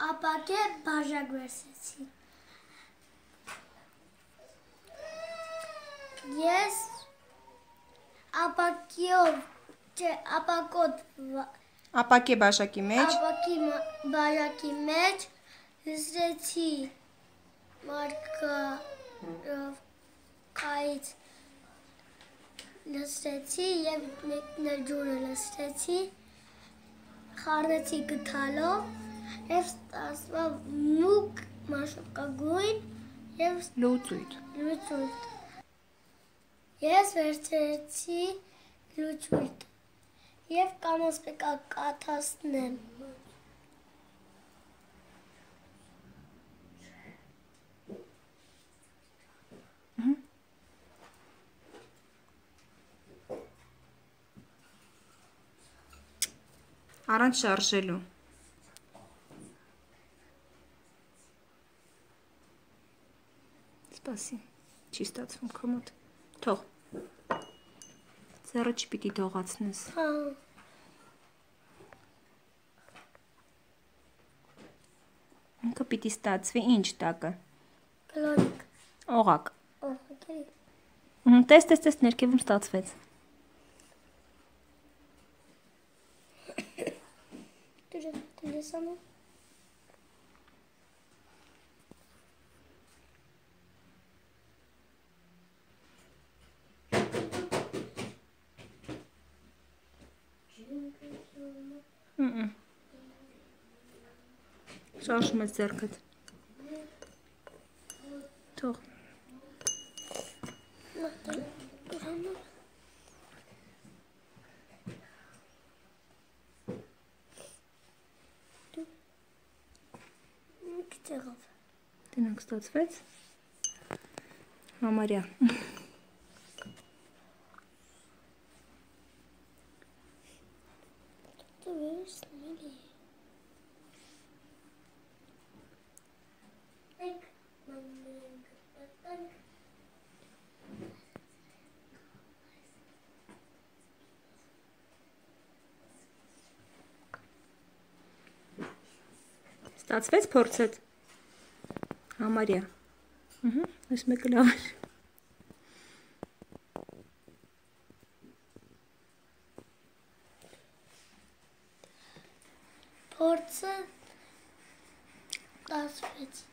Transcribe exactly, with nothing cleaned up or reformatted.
ապակե բաժակ վերցեցի։ Ես ապակիով, չէ, ապակոտ ապակե բաժակի մեջ ապակի բաժակի մեջ լսրեցի մարգարով կայից լսրեցի և մեկնել ջուրը լսրեցի, խառնեցի գթալով և ստացվա մուկ մաշկագույն և լուծույթ։ լուծույթ։ Ես վերցրեցի լուծույթ և կամաց պեկա կաթացնեմ։ Առանց շարժելու։ Սպասի, չի ստացվում քո մոտ։ Թող։ Ձեռը չպիտի դողացնես։ Հա։ Ինքը պիտի ստացվի ինչ տակը։ Կլորիկ։ Օղակ։ Օղակի։ Տես, տես, տես, ներքևում ստացվեց։ Դուրը դուրս անում։ Շարժում ես ձեռքդ։ Թող։ Տնանք ստացվեց։ Համարյա։ Ստացվեց փորձդ։ Համարյա։ Ահա, այս մեկը լավ է։ Փորձը ստացվեց։